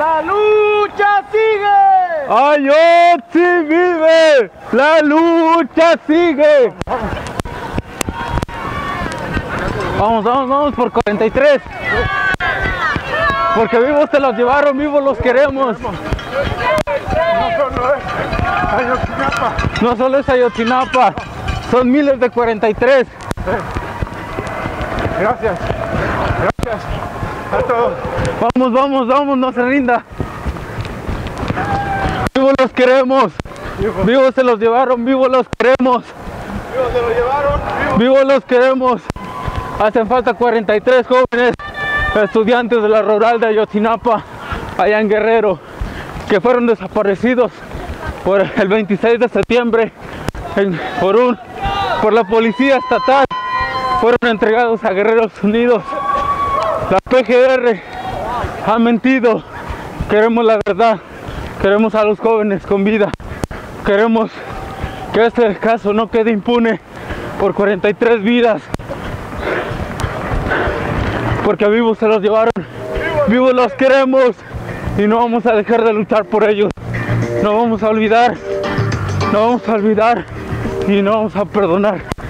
¡La lucha sigue! Ayotzi vive, la lucha sigue. Vamos por 43. Porque vivos se los llevaron, vivos los queremos. No solo es Ayotzinapa, son miles de 43. Gracias a todos. Vamos, no se rinda. Vivos los queremos. Vivos se los llevaron, vivos los queremos. Vivos se los llevaron. Vivos los queremos. Hacen falta 43 jóvenes estudiantes de la rural de Ayotzinapa, allá en Guerrero, que fueron desaparecidos por el 26 de septiembre por la policía estatal. Fueron entregados a Guerreros Unidos. La PGR ha mentido. Queremos la verdad. Queremos a los jóvenes con vida. Queremos que este caso no quede impune por 43 vidas. Porque vivos se los llevaron. Vivos los queremos. Y no vamos a dejar de luchar por ellos. No vamos a olvidar. No vamos a olvidar. Y no vamos a perdonar.